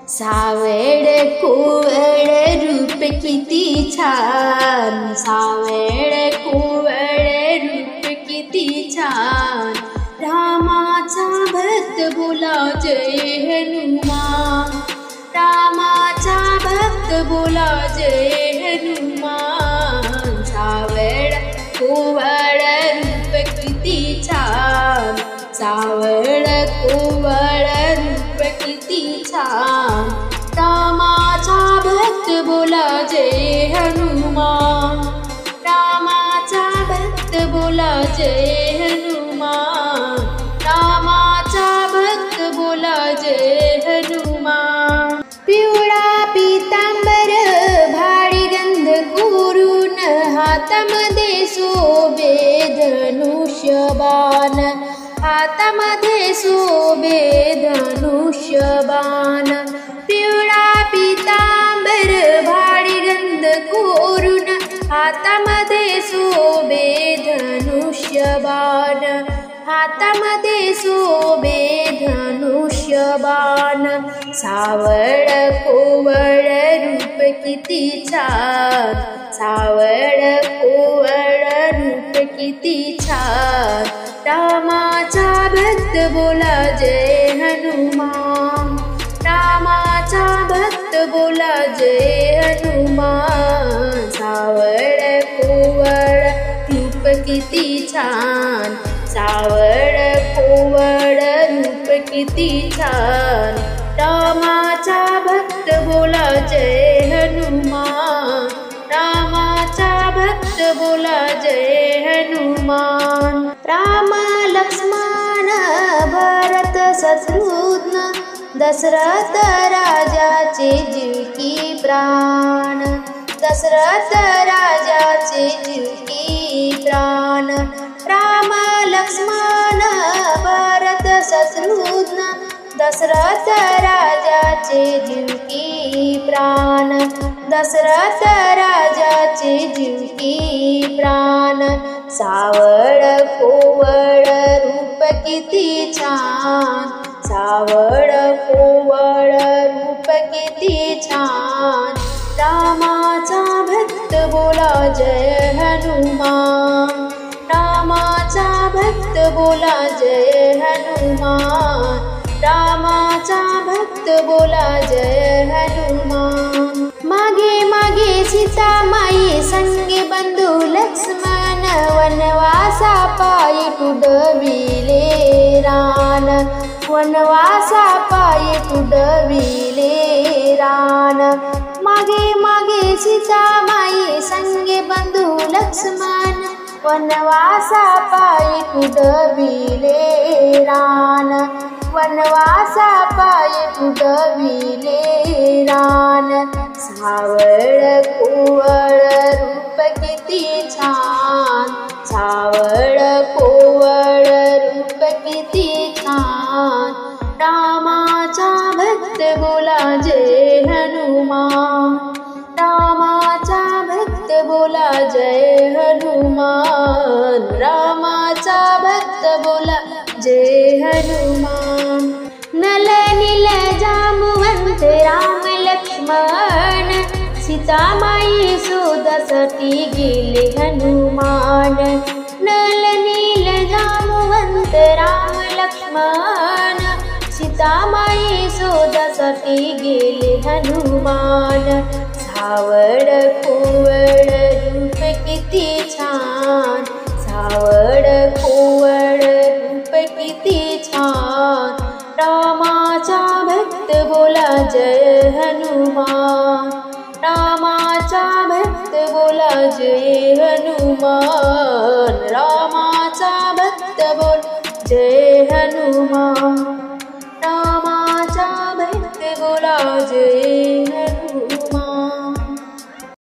सावळ कोवळ रूप किती छान, सावळ कोवळ रूप किती छान। रामाचा भक्त बोला जय हनुमान, रामाचा भक्त बोला जय हनुमान। सावळ कोवळ रूप किती छान, सावळ कोवळ रूप किती छान। रामाचा भक्त बोला जय हनुमान, रामाचा भक्त बोला जय हनुमान, रामाचा भक्त बोला जय हनुमान। पिवळा पीतांबर भारी गंध कोरून, हातामध्ये शोभे धनुष्यबाण, हातामध्ये शोभे धनुष्यबाण। पिवळा पीतांबर भारी गंध कोरून, हातामध्ये शोभे धनुष्यबाण, हातामध्ये शोभे धनुष्यबाण। सावळ कोवळ रूप किती छान, सावळ कोवळ रूप किती छान। रामाचा भक्त बोला जय हनुमान, रामाचा भक्त बोला जय हनुमान। सावळ कोवळ रूप किती छान, सावळ कोवळ रूप किती छान। रामाचा भक्त बोला जय हनुमान, रामाचा भक्त बोला जय हनुमान। राम लक्ष्मण भरत शत्रुघ्न, दशरथ राजाचे जीव की प्राण, दशरथ राजाचे जीव की प्राण। राम लक्ष्मण भरत शत्रुघ्न, दशरथ राजाचे जीव की प्राण, दशरथ राजाचे जीव की प्राण। सावळ कोवळ रूप किती छान, सावळ कोवळ रूप किती छान। रामाचा भक्त बोला जय हनुमान, रामाचा भक्त बोला जय हनुमान, रामाचा भक्त बोला जय हनुमान। मागे मागे सीतामाई संगे बंधू लक्ष्मण, वनवासा पायी तुडविले रान, वनवासा पायी तुडविले रान। मागे मागे सीतामाई संगे बंधू लक्ष्मण, वनवासा पायी तुडविले रान, वनवासा पायी तुडविले रान। सावळ कोवळ रूप किती छान, सावळ कोवळ रूप किती छान। रामाचा भक्त बोला जय हनुमान, रामाचा भक्त बोला जय हनुमान, रामाचा भक्त बोला जय हनुमान। नल नील जांबुवंत राम लक्ष्मण, सीतामाई शोधासाठी गेले हनुमान। नल नील जांबुवंत राम लक्ष्मण, सीतामाई शोधासाठी गेले हनुमान। सावळ कोवळ रूप किती छान, सावळ कोवळ रूप किती छान। रामाचा भक्त बोला जय हनुमान, रामाचा भक्त बोला जय हनुमान, रामाचा भक्त बोला जय हनुमान, रामाचा भक्त बोला जय